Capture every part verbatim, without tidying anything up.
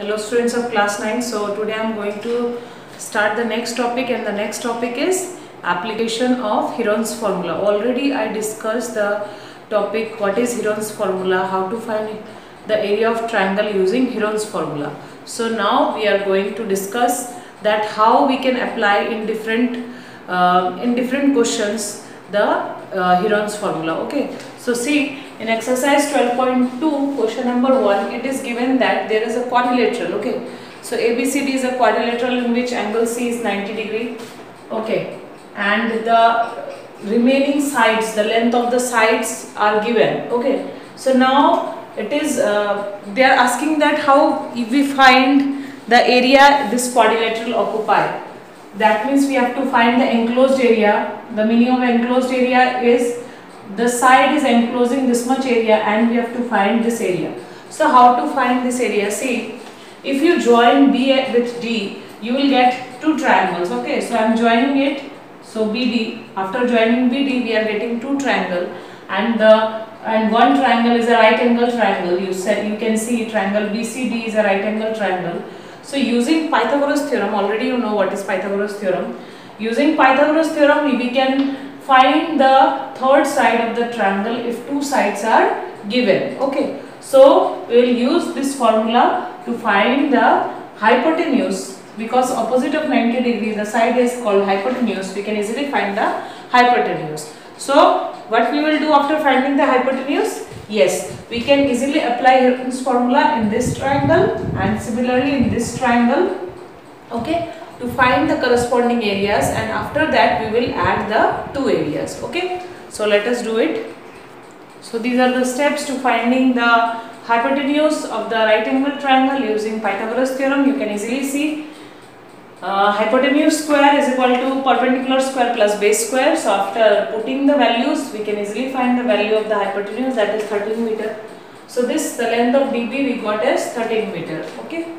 Hello students of class nine. So today I am going to start the next topic, and the next topic is application of Heron's formula. Already I discussed the topic what is Heron's formula, how to find the area of triangle using Heron's formula. So now we are going to discuss that how we can apply in different uh, in different questions the uh, Heron's formula. Okay, so see, in exercise twelve point two, question number one, it is given that there is a quadrilateral. Okay, so A B C D is a quadrilateral in which angle C is ninety degree. Okay, and the remaining sides, the length of the sides are given. Okay, so now it is uh, they are asking that how if we find the area this quadrilateral occupy. That means we have to find the enclosed area. The meaning of enclosed area is the side is enclosing this much area and we have to find this area. So how to find this area? See, if you join B with D, you will get two triangles. Okay, so I am joining it. So B D, after joining B D, we are getting two triangle, and the and one triangle is a right angle triangle. You said you can see triangle B C D is a right angle triangle. So using Pythagoras theorem, already you know what is Pythagoras theorem. Using Pythagoras theorem, we can find the third side of the triangle if two sides are given. Okay, so we will use this formula to find the hypotenuse, because opposite of ninety degree the side is called hypotenuse. We can easily find the hypotenuse. So what we will do after finding the hypotenuse? Yes, we can easily apply Heron's formula in this triangle and similarly in this triangle. Okay, to find the corresponding areas, and after that we will add the two areas. Okay, so let us do it. So these are the steps to finding the hypotenuse of the right angle triangle using Pythagoras theorem. You can easily see uh, hypotenuse square is equal to perpendicular square plus base square. So after putting the values, we can easily find the value of the hypotenuse, that is thirteen meter. So this, the length of D B we got as thirteen meter. Okay.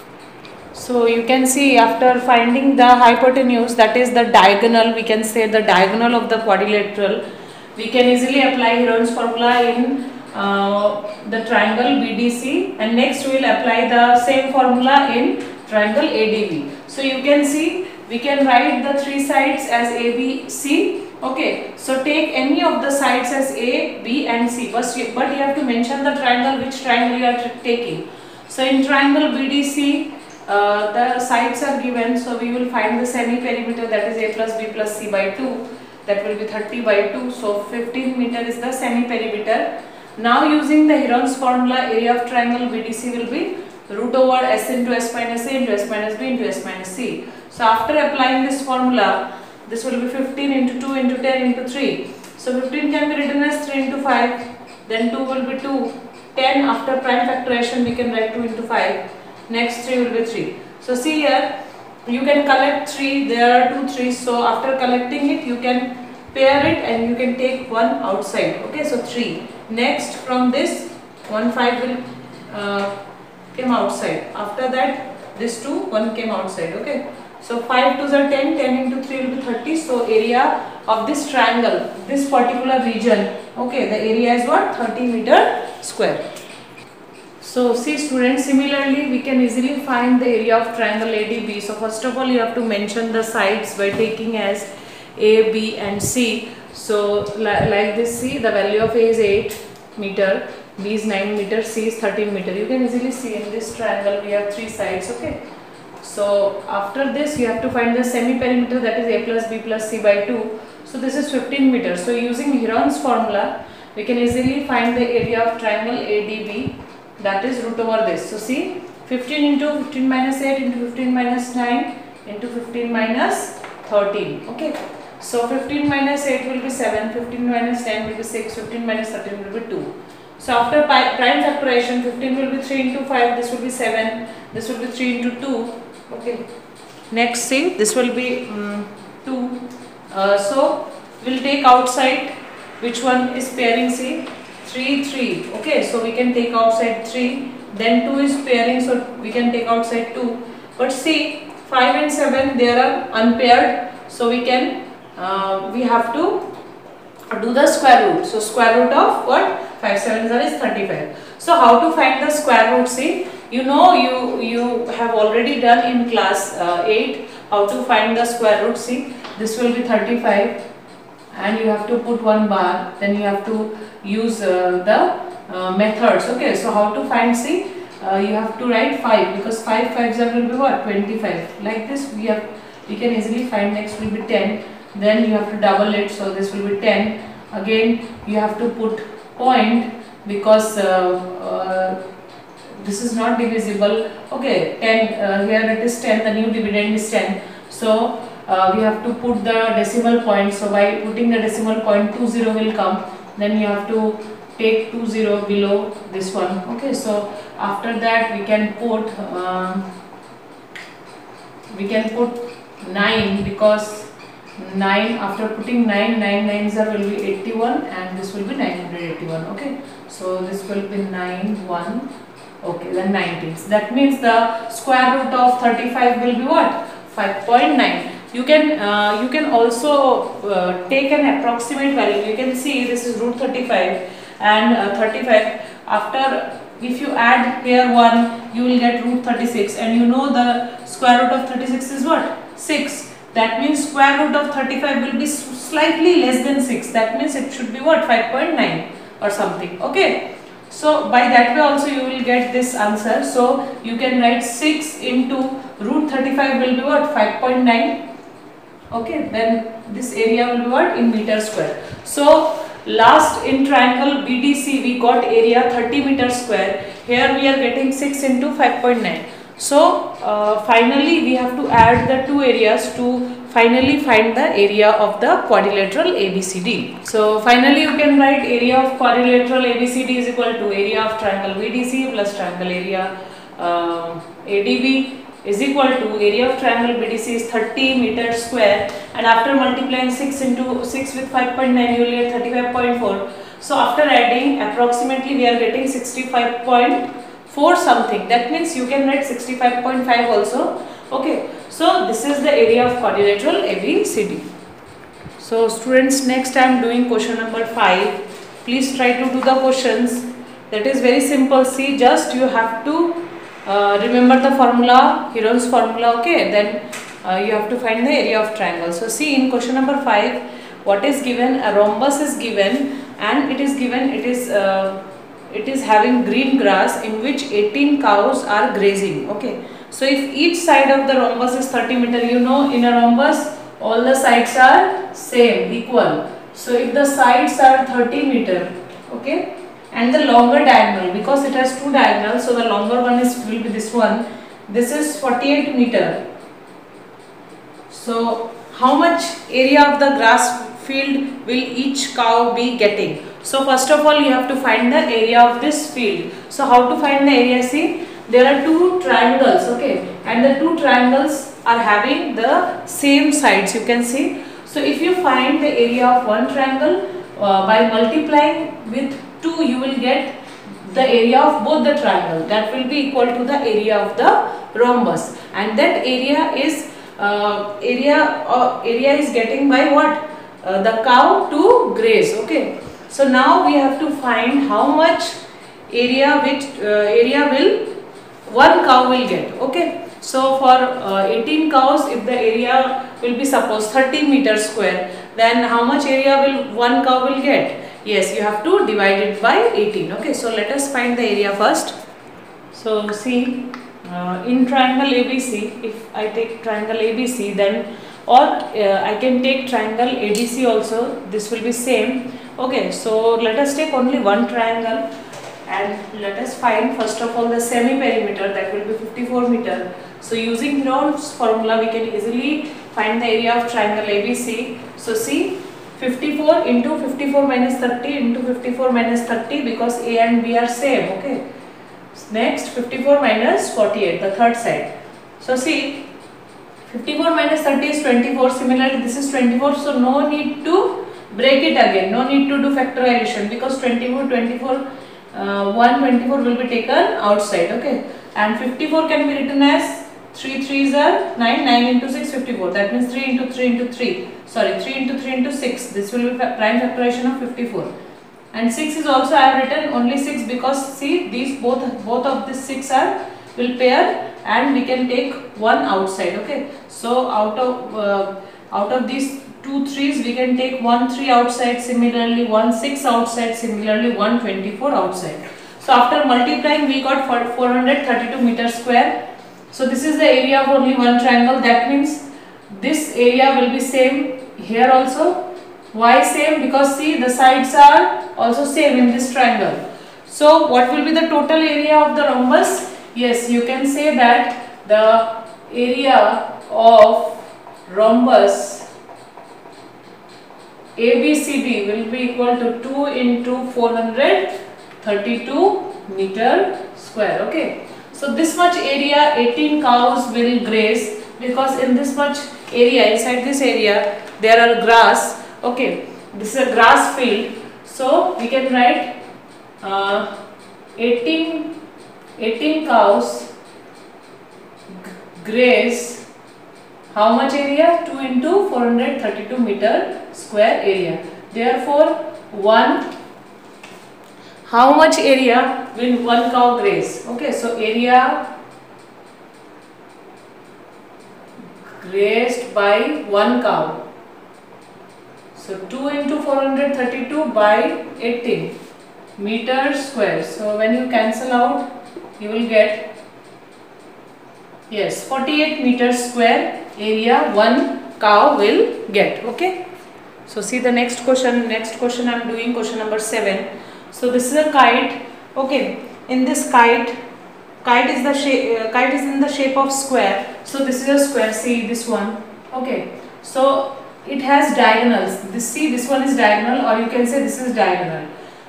So you can see after finding the hypotenuse, that is the diagonal, we can say the diagonal of the quadrilateral, we can easily apply Heron's formula in uh, the triangle B D C, and next we will apply the same formula in triangle A D B. So you can see we can write the three sides as A, B, C. Okay, so take any of the sides as A, B and C, but you, but you have to mention the triangle, which triangle you are taking. So in triangle B D C, Uh, the sides are given, so we will find the semi perimeter, that is A plus B plus C by two, that will be thirty by two, so fifteen meter is the semi perimeter. Now using the Heron's formula, area of triangle B D C will be root over S into S minus A into S minus B into S minus C. So after applying this formula, this will be fifteen into two into ten into three. So fifteen can be written as three into five, then two will be two, ten after prime factorization we can write two into five. Next three will be three. So see here, you can collect three, there are two threes, so after collecting it you can pair it and you can take one outside. Okay, so three. Next from this, one five will uh, came outside. After that this two, one came outside. Okay, so five twos are ten, ten into three will be thirty. So area of this triangle, this particular region, okay, the area is what? thirty meter square. So see students, similarly we can easily find the area of triangle A D B. So first of all you have to mention the sides by taking as A, B and C. So li like this, see the value of A is eight meter, B is nine meter, C is thirteen meter. You can easily see in this triangle we have three sides. Okay, so after this you have to find the semi perimeter, that is A plus B plus C by two. So this is fifteen meter. So using Heron's formula we can easily find the area of triangle A D B, that is root over this. So see, fifteen into fifteen minus eight into fifteen minus nine into fifteen minus thirteen. Okay, so fifteen minus eight will be seven, fifteen minus ten will be six, fifteen minus thirteen will be two. So after prime factorization, fifteen will be three into five, this will be seven, this will be three into two. Okay, next see, this will be um, two. Uh, so we will take outside, which one is pairing? See, three, three. Okay, so we can take outside three, then two is pairing, so we can take outside two. But see, five and seven they are unpaired, so we can uh, we have to do the square root. So square root of what? five sevens are is thirty-five. So how to find the square root? See, You know, you you have already done in class uh, eight how to find the square root. See, this will be thirty-five and you have to put one bar, then you have to use uh, the uh, methods. Okay, so how to find? See, uh, you have to write five, because five fives will be what? twenty-five. Like this we have, we can easily find. Next will be ten, then you have to double it, so this will be ten. Again you have to put point, because uh, uh, this is not divisible. Okay, ten, uh, here it is ten, the new dividend is ten, so uh, we have to put the decimal point. So by putting the decimal point, two zero will come, then you have to take two zero below this one. Okay, so after that we can put uh, we can put nine, because nine, after putting nine, nine nines are will be eighty-one, and this will be nine hundred eighty-one. Okay, so this will be nine one. Okay, then nineteen. So that means the square root of thirty-five will be what? five point nine. You can uh, you can also uh, take an approximate value. You can see this is root thirty-five and uh, thirty-five. After, if you add here one, you will get root thirty-six, and you know the square root of thirty-six is what? six. That means square root of thirty-five will be slightly less than six. That means it should be what? five point nine or something. Okay. So by that way also you will get this answer. So you can write six into root thirty-five will be what? five point nine. Okay, then this area will be what? In meter square. So last, in triangle B D C we got area thirty meter square. Here we are getting six into five point nine. So uh, finally we have to add the two areas to finally find the area of the quadrilateral A B C D. So finally you can write area of quadrilateral A B C D is equal to area of triangle B D C plus triangle area uh, A D B is equal to area of triangle B D C is thirty meter square, and after multiplying six into six with five point nine you will get thirty-five point four. So after adding, approximately we are getting sixty-five point four something. That means you can write sixty-five point five also. Okay, so this is the area of quadrilateral A B C D. So students, next I am doing question number five. Please try to do the questions. That is very simple. See, just you have to uh, remember the formula, Heron's formula. Okay, then uh, you have to find the area of triangle. So see, in question number five, what is given? A rhombus is given, and it is given it is uh, it is having green grass in which eighteen cows are grazing. Okay, so if each side of the rhombus is thirty meter, you know in a rhombus all the sides are same, equal. So if the sides are thirty meter, okay, and the longer diagonal, because it has two diagonals, so the longer one is will be this one. This is forty-eight meter. So how much area of the grass field will each cow be getting? So first of all you have to find the area of this field. So how to find the area? See, there are two triangles, okay, and the two triangles are having the same sides, you can see. So if you find the area of one triangle uh, by multiplying with two, you will get the area of both the triangle. That will be equal to the area of the rhombus, and that area is uh, area uh, area is getting by what? Uh, the cow to graze. Okay, so now we have to find how much area which uh, area will one cow will get. Okay, so for uh, eighteen cows, if the area will be suppose thirty meter square, then how much area will one cow will get? Yes, you have to divide it by eighteen. Okay, so let us find the area first. So see, uh, in triangle A B C, if I take triangle A B C, then or uh, I can take triangle A D C also, this will be same. Okay, so let us take only one triangle and let us find first of all the semi-perimeter, that will be fifty-four meter. So using Heron's formula we can easily find the area of triangle A B C. So see, fifty-four into fifty-four minus thirty into fifty-four minus thirty, because A and B are same. Okay, next fifty-four minus forty-eight, the third side. So see, fifty-four minus thirty is twenty-four, similarly this is twenty-four, so no need to break it again, no need to do factorization, because twenty-four, twenty-four, uh, one twenty-four will be taken outside. Okay, and fifty-four can be written as three threes are nine, nine into six, fifty-four, that means three into three into three, sorry three into three into six, this will be prime factorization of fifty-four. And six is also I have written only six, because see these both both of these six are will pair and we can take one outside. Okay, so out of uh, out of these two threes we can take one three outside, similarly one six outside, similarly one twenty-four outside. So after multiplying we got four hundred thirty-two meters square. So this is the area of only one triangle. That means this area will be same here also. Why same? Because see, the sides are also same in this triangle. So what will be the total area of the rhombus? Yes, you can say that the area of rhombus A B C D will be equal to two into four hundred thirty-two meter square. Okay, so this much area eighteen cows will graze, because in this much area, inside this area there are grass. Okay, this is a grass field, so we can write uh, eighteen, eighteen cows graze how much area? two into four hundred thirty-two meter square area. Therefore, one, how much area will one cow graze? Okay, so area grazed by one cow. So two into four hundred thirty-two by eighteen meters square. So when you cancel out, you will get, yes, forty-eight meters square area one cow will get. Okay. So see the next question. Next question I am doing question number seven. So this is a kite. Okay. In this kite, kite is the shape. Uh, kite is in the shape of square. So this is a square. See this one. Okay. So it has diagonals. This, see, this one is diagonal, or you can say this is diagonal,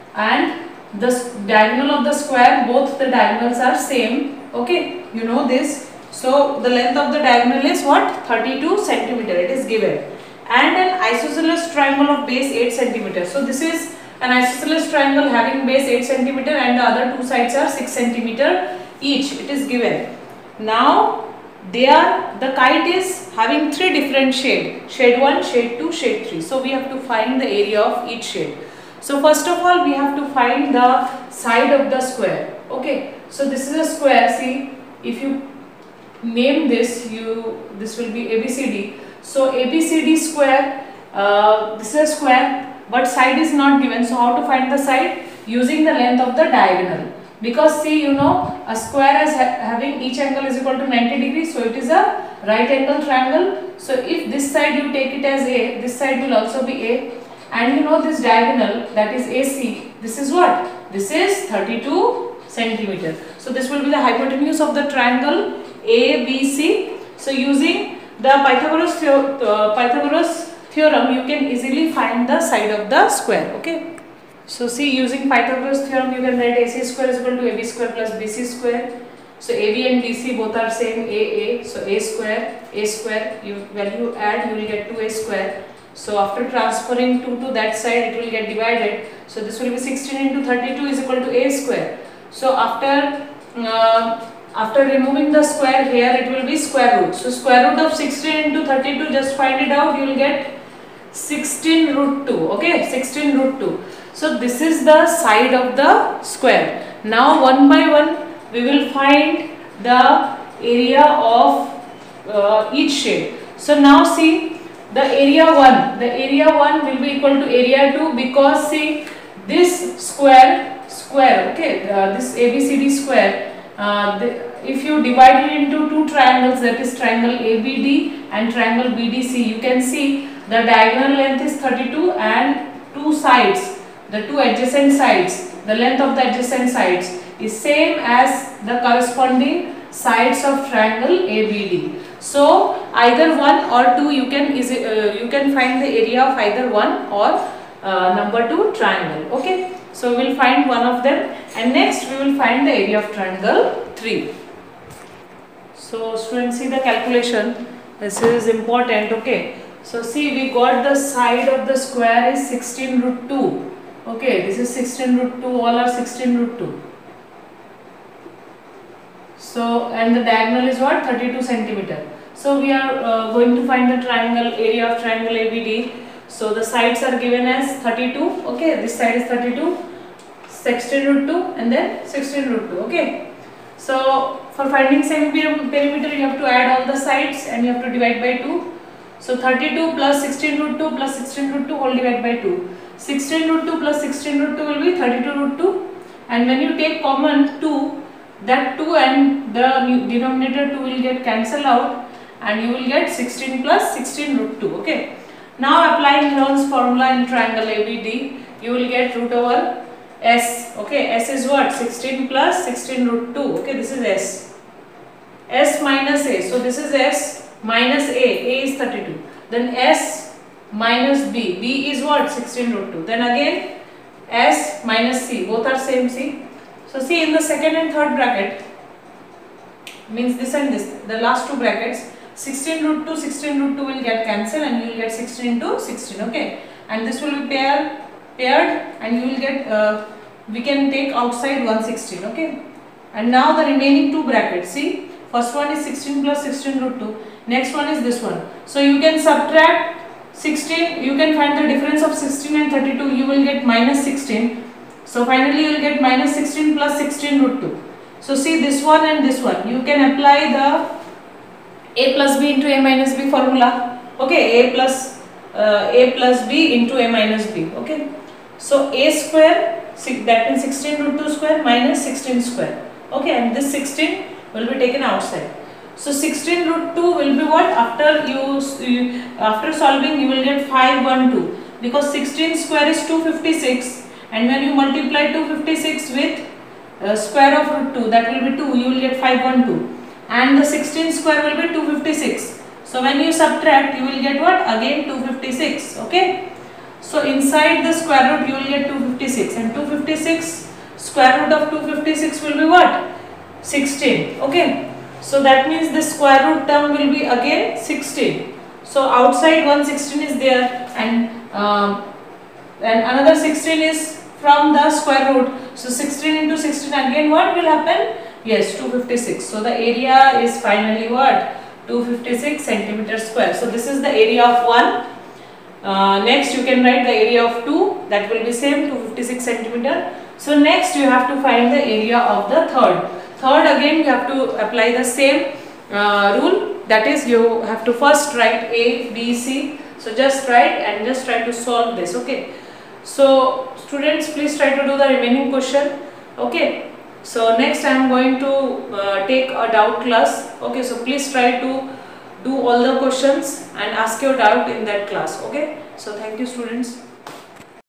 and the diagonal of the square, both the diagonals are same. Okay, you know this. So the length of the diagonal is what? thirty-two centimeter. It is given, and an isosceles triangle of base eight centimeter. So this is an isosceles triangle having base eight centimeter, and the other two sides are six centimeter each. It is given. Now they are, the kite is having three different shade, shade one, shade two, shade three. So we have to find the area of each shade. So first of all we have to find the side of the square. Okay, so this is a square. See, if you name this, you this will be A B C D. So A B C D square, uh, this is a square, but side is not given. So how to find the side? Using the length of the diagonal. Because see, you know, a square is ha having each angle is equal to ninety degrees, so it is a right angle triangle. So if this side you take it as A, this side will also be A, and you know this diagonal, that is A C, this is what? This is thirty-two centimeter. So this will be the hypotenuse of the triangle A B C. So using the Pythagoras, uh, Pythagoras theorem, you can easily find the side of the square. Okay. So see, using Pythagoras theorem, you can write A C square is equal to A B square plus B C square. So A B and B C both are same, A A. So A square, A square, you, when you add, you will get two A square. So after transferring two to that side, it will get divided. So this will be sixteen into thirty-two is equal to A square. So after uh, after removing the square here, it will be square root. So square root of sixteen into thirty-two, just find it out, you will get sixteen root two. Okay, sixteen root two. So this is the side of the square. Now one by one we will find the area of uh, each shade. So now see, the area one, the area one will be equal to area two, because see this square, square, okay, uh, this A B C D square, uh, the, if you divide it into two triangles, that is triangle A B D and triangle B D C, you can see the diagonal length is thirty-two, and two sides, the two adjacent sides, the length of the adjacent sides is same as the corresponding sides of triangle A B D. So either one or two, you can easy, uh, you can find the area of either one or uh, number two triangle. Okay, so we will find one of them, and next we will find the area of triangle three. So students, see the calculation. This is important. Okay, so see, we got the side of the square is sixteen root two. Okay, this is sixteen root two, all are sixteen root two. So, and the diagonal is what? thirty-two centimeter. So we are uh, going to find the triangle, area of triangle A B D. So the sides are given as thirty-two. Okay, this side is thirty-two, sixteen root two, and then sixteen root two. Okay. So for finding semi perimeter you have to add all the sides and you have to divide by two. So thirty-two plus sixteen root two plus sixteen root two whole divided by two. sixteen root two plus sixteen root two will be thirty-two root two, and when you take common two, that two and the denominator two will get cancelled out and you will get sixteen plus sixteen root two. Okay. Now applying Heron's formula in triangle A B D, you will get root over S. Okay, S is what? sixteen plus sixteen root two. Okay, this is S. S minus A. So this is S minus A. A is thirty-two. Then S minus B. B is what? sixteen root two. Then again S minus C. Both are same. See. So see, in the second and third bracket, means this and this, the last two brackets, sixteen root two, sixteen root two will get cancelled and you will get sixteen into sixteen. Okay. And this will be pair, paired and you will get, uh, we can take outside one hundred sixteen. Okay. And now the remaining two brackets. See. First one is sixteen plus sixteen root two. Next one is this one. So you can subtract sixteen. You can find the difference of sixteen and thirty-two. You will get minus sixteen. So finally you will get minus sixteen plus sixteen root two. So see this one and this one. You can apply the A plus B into A minus B formula. Okay. A plus uh, A plus B into A minus B. Okay. So A square, that means sixteen root two square minus sixteen square. Okay. And this sixteen will be taken outside. So sixteen root two will be what? After you, you after solving you will get five hundred twelve, because sixteen square is two hundred fifty-six, and when you multiply two hundred fifty-six with uh, square of root two, that will be two, you will get five hundred twelve, and the sixteen square will be two hundred fifty-six. So when you subtract you will get what? Again two hundred fifty-six. Okay. So inside the square root you will get two hundred fifty-six, and two hundred fifty-six square root of two hundred fifty-six will be what? sixteen. Okay. So that means the square root term will be again sixteen. So outside one hundred sixteen is there, and um, and another sixteen is from the square root. So sixteen into sixteen, again what will happen? Yes, two hundred fifty-six. So the area is finally what? two hundred fifty-six centimeter square. So this is the area of one. Uh, next you can write the area of two, that will be same two hundred fifty-six centimeter. So next you have to find the area of the third. Third, again you have to apply the same uh, rule, that is you have to first write A, B, C. So just write and just try to solve this. Okay. So students, please try to do the remaining question. Okay. So next I am going to uh, take a doubt class. Okay. So please try to do all the questions and ask your doubt in that class. Okay. So thank you students.